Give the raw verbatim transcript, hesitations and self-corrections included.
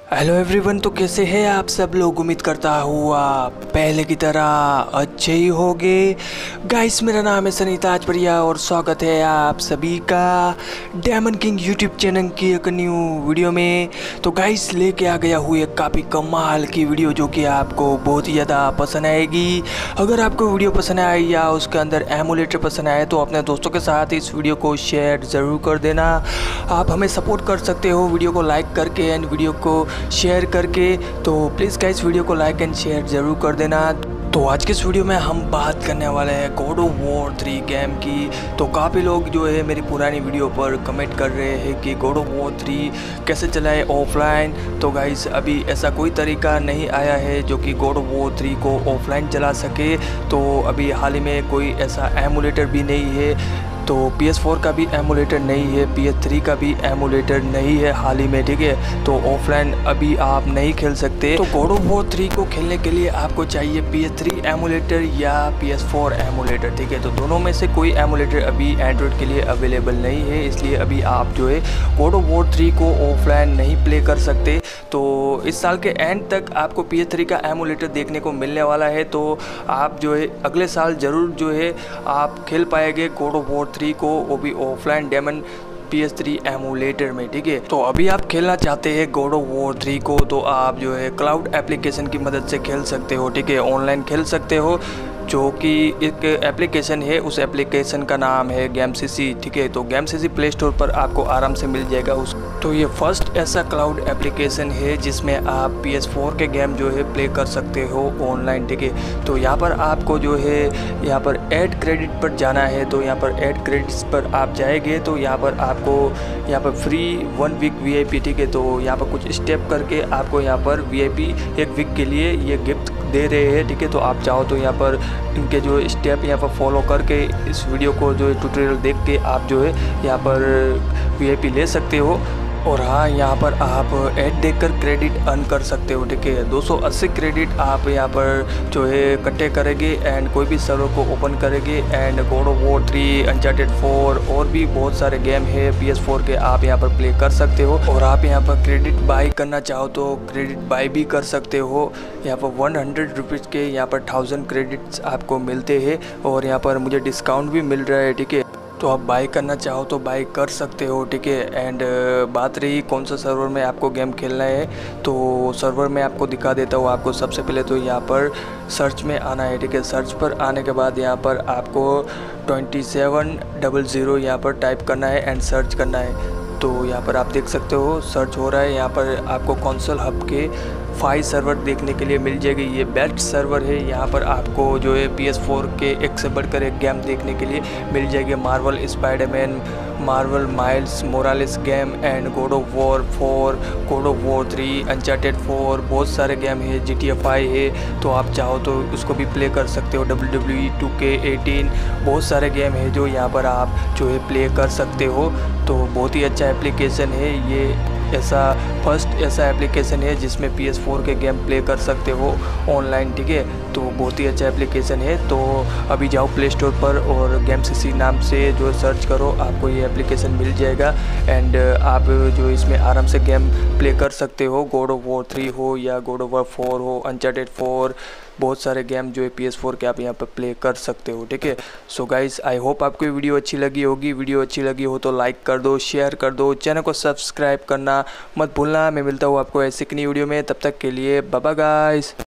Hello everyone, तो कैसे हैं आप सब लोग। उम्मीद करता हूँ आप पहले की तरह अच्छे ही होंगे। गाइस, मेरा नाम है सनी ताजपरिया और स्वागत है आप सभी का डायमंड किंग यूट्यूब चैनल की एक न्यू वीडियो में। तो गाइस, लेके आ गया हूँ एक काफ़ी कमाल की वीडियो जो कि आपको बहुत ही ज़्यादा पसंद आएगी। अगर आपको वीडियो पसंद आए या उसके अंदर एमुलेटर पसंद आए तो अपने दोस्तों के साथ इस वीडियो को शेयर ज़रूर कर देना। आप हमें सपोर्ट कर सकते हो वीडियो को लाइक करके एंड वीडियो को शेयर करके। तो प्लीज़ गाइस, वीडियो को लाइक एंड शेयर ज़रूर कर देना। तो आज के इस वीडियो में हम बात करने वाले हैं God of War three game की। तो काफ़ी लोग जो है मेरी पुरानी वीडियो पर कमेंट कर रहे हैं कि गॉड ऑफ वॉर थ्री कैसे चलाए ऑफलाइन। तो गाइस, अभी ऐसा कोई तरीका नहीं आया है जो कि गॉड ऑफ वॉर थ्री को ऑफलाइन चला सके। तो अभी हाल ही में कोई ऐसा एमुलेटर भी नहीं है। तो पी एस फोर का भी एमुलेटर नहीं है, पी एस थ्री का भी एमुलेटर नहीं है हाल ही में, ठीक है। तो ऑफलाइन अभी आप नहीं खेल सकते। तो गॉड ऑफ वॉर थ्री को खेलने के लिए आपको चाहिए पी एस थ्री एमुलेटर या पी एस फोर एमुलेटर, ठीक है। तो दोनों में से कोई एमुलेटर अभी एंड्रॉयड के लिए अवेलेबल नहीं है, इसलिए अभी आप जो है गॉड ऑफ वॉर थ्री को ऑफलाइन नहीं प्ले कर सकते। तो इस साल के एंड तक आपको पी एस थ्री का एमुलेटर देखने को मिलने वाला है। तो आप जो है अगले साल ज़रूर जो है आप खेल पाएंगे गॉड ऑफ वॉर थ्री को, वो भी offline diamond P S three emulator में, ठीक है। तो अभी आप खेलना चाहते हैं गॉड ऑफ वॉर थ्री को तो आप जो है क्लाउड एप्लीकेशन की मदद से खेल सकते हो, ठीक है। ऑनलाइन खेल सकते हो, जो कि एक एप्लीकेशन है, उस एप्लीकेशन का नाम है गेम सी सी, ठीक है। तो game see see play store पर आपको आराम से मिल जाएगा उस। तो ये फर्स्ट ऐसा क्लाउड एप्लीकेशन है जिसमें आप पी एस फोर के गेम जो है प्ले कर सकते हो ऑनलाइन, ठीक है। तो यहाँ पर आपको जो है यहाँ पर ऐड क्रेडिट पर जाना है। तो यहाँ पर ऐड क्रेडिट्स पर आप जाएंगे तो यहाँ पर आपको यहाँ पर free one week V I P, ठीक है। तो यहाँ पर कुछ स्टेप करके आपको यहाँ पर वी आई पी एक वीक के लिए ये गिफ्ट दे रहे हैं, ठीक है। तो आप चाहो तो यहाँ पर इनके जो स्टेप यहाँ पर फॉलो करके इस वीडियो को जो है ट्यूटोरियल देख के आप जो है यहाँ पर वी आई पी ले सकते हो। और हाँ, यहाँ पर आप ऐड देखकर क्रेडिट अर्न कर सकते हो, ठीक है। दो सौ अस्सी क्रेडिट आप यहाँ पर जो है इकट्ठे करेंगे एंड कोई भी सर्वर को ओपन करेंगे and God of War three, Uncharted four और भी बहुत सारे गेम है पी एस फोर के, आप यहाँ पर प्ले कर सकते हो। और आप यहाँ पर क्रेडिट बाई करना चाहो तो क्रेडिट बाई भी कर सकते हो। यहाँ पर वन हंड्रेड रुपीज़ के यहाँ पर थाउजेंड क्रेडिट्स आपको मिलते हैं और यहाँ पर मुझे डिस्काउंट भी मिल रहा है, ठीक है। तो आप बाई करना चाहो तो बाई कर सकते हो, ठीक है। एंड बात रही कौन सा सर्वर में आपको गेम खेलना है, तो सर्वर में आपको दिखा देता हूँ। आपको सबसे पहले तो यहाँ पर सर्च में आना है, ठीक है। सर्च पर आने के बाद यहाँ पर आपको ट्वेंटी सेवन डबल ज़ीरो यहाँ पर टाइप करना है एंड सर्च करना है। तो यहाँ पर आप देख सकते हो सर्च हो रहा है। यहाँ पर आपको कंसोल हब के फाइव सर्वर देखने के लिए मिल जाएगी। ये बेस्ट सर्वर है। यहाँ पर आपको जो है पी एस फोर के एक से बढ़कर एक गेम देखने के लिए मिल जाएगी। Marvel Spider-Man, Marvel Miles Morales game and God of War four, God of War three, Uncharted four, बहुत सारे गेम है। जी टी ए फाइव है, तो आप चाहो तो उसको भी प्ले कर सकते हो। W W E two K eighteen, बहुत सारे गेम है जो यहाँ पर आप जो है प्ले कर सकते हो। तो बहुत ही अच्छा एप्लीकेशन है ये। ऐसा फर्स्ट ऐसा एप्लीकेशन है जिसमें पी एस फोर के गेम प्ले कर सकते हो ऑनलाइन, ठीक है। तो बहुत ही अच्छा एप्लीकेशन है। तो अभी जाओ प्ले स्टोर पर और गेम सी सी नाम से जो सर्च करो, आपको ये एप्लीकेशन मिल जाएगा एंड आप जो इसमें आराम से गेम प्ले कर सकते हो। गॉड ऑफ वॉर थ्री हो या गॉड ऑफ वॉर फोर हो, अनचार्टेड फोर, बहुत सारे गेम जो है पी एस फोर के आप यहाँ पर प्ले कर सकते हो, ठीक है। सो गाइस, आई होप आपको वीडियो अच्छी लगी होगी। वीडियो अच्छी लगी हो तो लाइक कर दो, शेयर कर दो, चैनल को सब्सक्राइब करना मत भूलना। मैं मिलता हूँ आपको ऐसे की नई वीडियो में, तब तक के लिए बाय बाय गाइस।